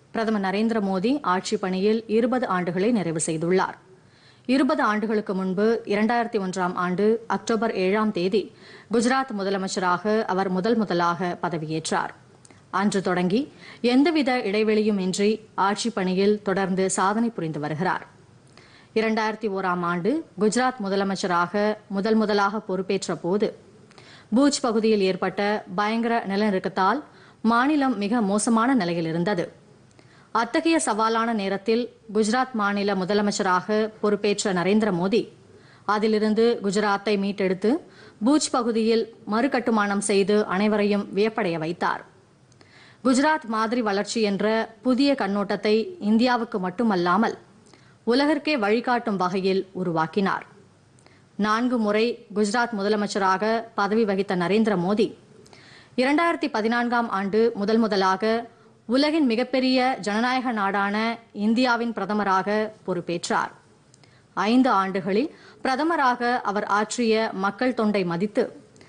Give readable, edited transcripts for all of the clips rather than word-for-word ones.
பிரதமர் நரேந்திர மோடி ஆட்சி பணியில் 20 ஆண்டுகளை நிறைவு செய்துள்ளார். 20 ஆண்டுகளுக்கு முன்பு 2001ஆம் ஆண்டு அக்டோபர் 7ஆம் தேதி குஜராத் முதலமைச்சராக அவர் முதலாக பதவியேற்றார். அன்று தொடங்கி எந்தவித இடைவெளியும் இன்றி ஆட்சி பணியில் தொடர்ந்து சாதனை புரிந்து வருகிறார். 2001ஆம் ஆண்டு குஜராத் முதலமைச்சராக முதலாக பொறுப்பேற்ற போது பூஜ் பகுதியில் ஏற்பட்ட பயங்கர நிலநடுக்கத்தால் மாநிலம் மிக மோசமான நிலையில் இருந்தது. அத்தகைய சவாலான நேரத்தில் குஜராத் மாநில முதலமைச்சராக பொறுப்பேற்ற நரேந்திர மோடி அதிலிருந்து குஜராத்தை மீட்டெடுத்து பூஜ் பகுதியில் மறுகட்டுமானம் செய்து அனைவரையும் வியப்படைய வைத்தார். குஜராத் மாதிரி வளர்ச்சி என்ற புதிய கண்ணோட்டத்தை இந்தியாவுக்கு மட்டுமல்லாமல் உலகிற்கே வழிகாட்டும் வகையில் உருவாக்கினார். 4 முறை குஜராத் முதலமைச்சராக பதவி வகித்த நரேந்திர மோடி 2014ஆம் ஆண்டு முதலாக உலகின் மிகப்பெரிய ஜனநாயக நாடான இந்தியாவின் பிரதமராக பொறுப்பேற்றார். 5 ஆண்டுகளில் பிரதமராக அவர் ஆற்றிய மக்கள் தொண்டை மதித்து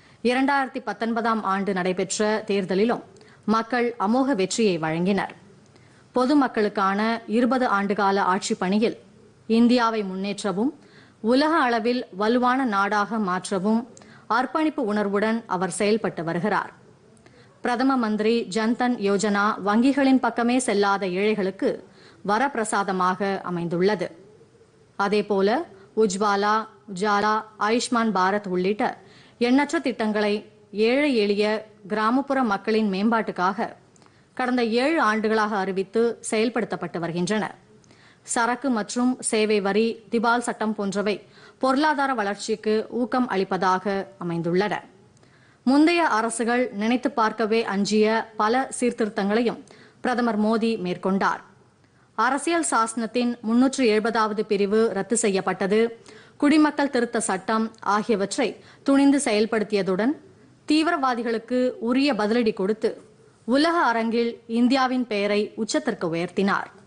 2019ஆம் ஆண்டு நடைபெற்ற தேர்தலிலும் மக்கள் அமோக வெற்றியை வழங்கினர். பொதுமக்களுக்கான 20 ஆண்டுகால ஆட்சி பணியில் இந்தியாவை முன்னேற்றவும் உலக அளவில் வலுவான நாடாக மாற்றவும் அர்ப்பணிப்பு உணர்வுடன் அவர் செயல்பட்டு வருகிறார். பிரதம மந்திரி ஜன்தன் யோஜனா வங்கிகளின் பக்கமே செல்லாத ஏழைகளுக்கு வரப்பிரசாதமாக அமைந்துள்ளது. அதேபோல உஜ்வாலா, உஜாலா, ஆயுஷ்மான் பாரத் உள்ளிட்ட எண்ணற்ற திட்டங்களை ஏழை எளிய கிராமப்புற மக்களின் மேம்பாட்டுக்காக கடந்த 7 ஆண்டுகளாக அறிவித்து செயல்படுத்தப்பட்டு வருகின்றன. சரக்கு மற்றும் சேவை வரி, திவால் சட்டம் போன்றவை பொருளாதார வளர்ச்சிக்கு ஊக்கம் அளிப்பதாக அமைந்துள்ளன. முந்தைய அரசுகள் நினைத்து பார்க்கவே அஞ்சிய பல சீர்திருத்தங்களையும் பிரதமர் மோடி மேற்கொண்டார். அரசியல் சாசனத்தின் 370வது பிரிவு ரத்து செய்யப்பட்டது, குடிமக்கள் திருத்த சட்டம் ஆகியவற்றை துணிந்து செயல்படுத்தியதுடன் தீவிரவாதிகளுக்கு உரிய பதிலடி கொடுத்து உலக அரங்கில் இந்தியாவின் பெயரை உச்சத்திற்கு உயர்த்தினார்.